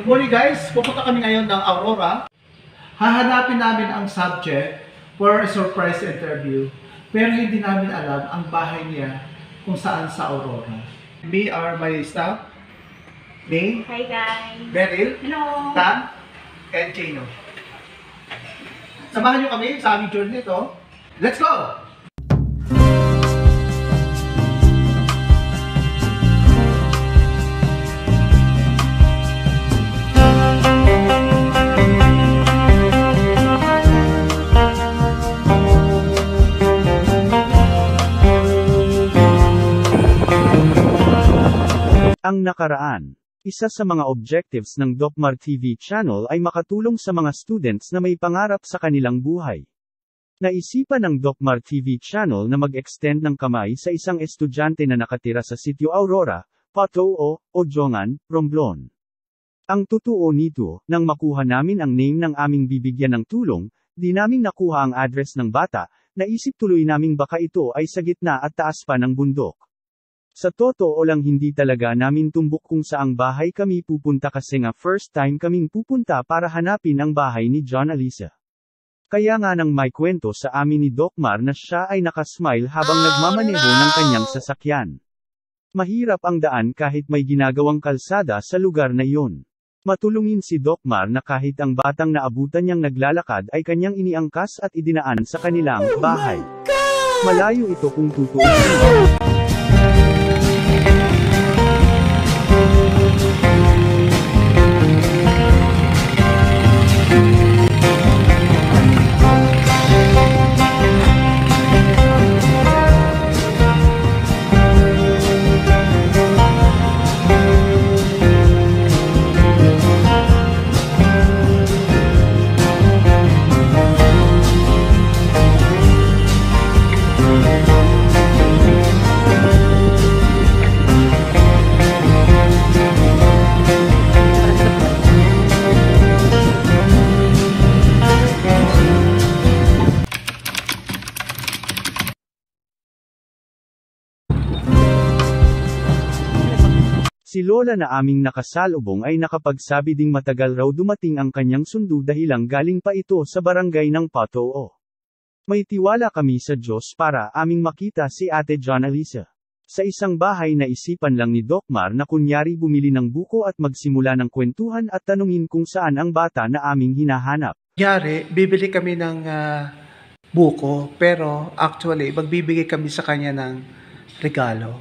Good morning guys, pupunta kami ngayon ng Aurora. Hahanapin namin ang subject for a surprise interview. Pero hindi namin alam ang bahay niya kung saan sa Aurora. Me are my staff. May, Hi guys! Beryl, Hello! Tan, and Chino. Samahan niyo kami sa aming journey nito. Let's go! Ang nakaraan. Isa sa mga objectives ng Docmar TV channel ay makatulong sa mga students na may pangarap sa kanilang buhay. Naisipan ng Docmar TV channel na mag-extend ng kamay sa isang estudyante na nakatira sa sitio Aurora, Patoo, Ojongan, Romblon. Ang totoo nito, nang makuha namin ang name ng aming bibigyan ng tulong, di namin nakuha ang address ng bata, naisip tuloy naming baka ito ay sa gitna at taas pa ng bundok. Sa totoo lang hindi talaga namin tumbok kung saang bahay kami pupunta kasi nga first time kaming pupunta para hanapin ang bahay ni John Alisa. Kaya nga nang may kwento sa amin ni Docmar na siya ay nakasmile habang nagmamaneho ng kanyang sasakyan. Mahirap ang daan kahit may ginagawang kalsada sa lugar na iyon. Matulungin si Docmar na kahit ang batang naabutan niyang naglalakad ay kanyang iniangkas at idinaan sa kanilang bahay. Malayo ito kung tutuusin. Si Lola na aming nakasalubong ay nakapagsabi ding matagal raw dumating ang kanyang sundo dahilang galing pa ito sa barangay ng Patoo. May tiwala kami sa Diyos para aming makita si Ate John Alisa. Sa isang bahay na isipan lang ni Docmar na kunyari bumili ng buko at magsimula ng kwentuhan at tanungin kung saan ang bata na aming hinahanap. Kunyari, bibili kami ng buko, pero actually, magbibigay kami sa kanya ng regalo.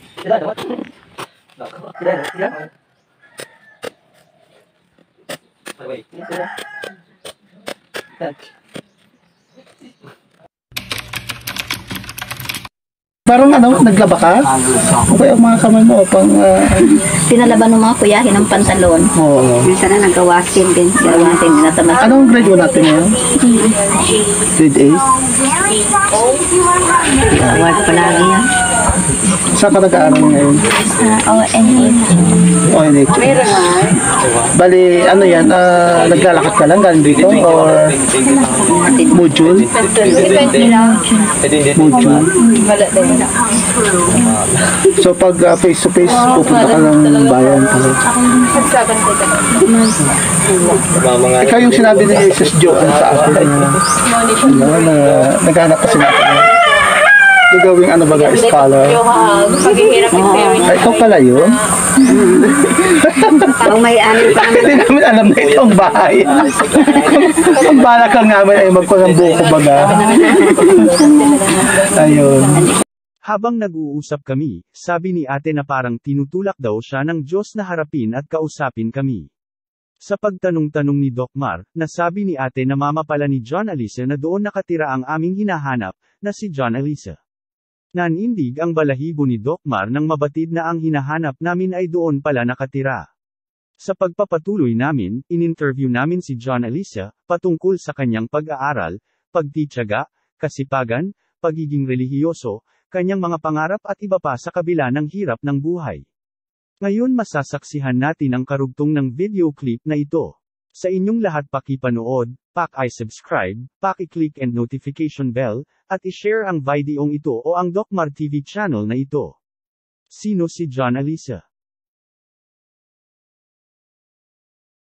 Parang naglaba ka? Okay, ang mga kamay mo pang... Pinalaban ng mga kuyahin ng pantalon. Oo. Minsan na nagawasin din. Gawasin din natin. Anong grade mo natin ngayon? Grade 8? Gawad palagi yan. Saan ka nag-aaral ngayon? ONH. ONH. Bali, ano yan? Naglalakad ka lang galing dito? Or module? Module. So pag face to face, pupunta ka ng bayan. Ikaw yung sinabi ni Sis Joan sa akin na naghanap kasi natin. Gagawing ano baga, scholar. Ay, ikaw pala yun? Parang may anin pa Hindi namin alam na ito ang bahay. Ang bala ka namin ay magkulang buko baga. Ayun. Habang nag-uusap kami, sabi ni ate na parang tinutulak daw siya ng Diyos na harapin at kausapin kami. Sa pagtanong-tanong ni Docmar, nasabi ni ate na mama pala ni John Alisa na doon nakatira ang aming hinahanap, na si John Alisa. Nanindig ang balahibo ni Docmar nang mabatid na ang hinahanap namin ay doon pala nakatira. Sa pagpapatuloy namin, in-interview namin si John Alisa, patungkol sa kanyang pag-aaral, pagtitiyaga, kasipagan, pagiging relihiyoso, kanyang mga pangarap at iba pa sa kabila ng hirap ng buhay. Ngayon masasaksihan natin ang karugtong ng video clip na ito. Sa inyong lahat pakipanood, paki-subscribe, paki-click and notification bell, at i-share ang videong ito o ang Docmar TV channel na ito. Sino si John Alisa?